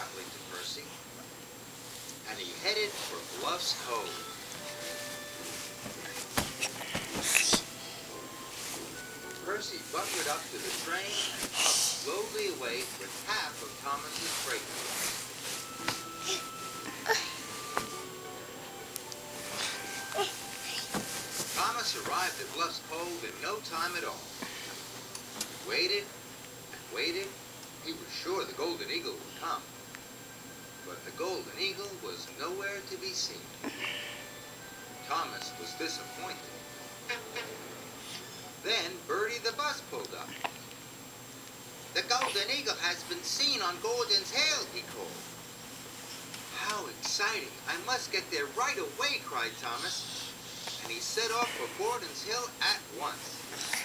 happily to Percy, and he headed for Bluffs Cove. Percy bungered up to the train and puffed slowly away with half of Thomas's freight. Thomas arrived at Bluffs Cove in no time at all. He waited and waited. He was sure the Golden Eagle would come. But the Golden Eagle was nowhere to be seen. Thomas was disappointed. Then Bertie the bus pulled up. "The Golden Eagle has been seen on Gordon's Hill," he called. "How exciting! I must get there right away," cried Thomas. And he set off for Gordon's Hill at once.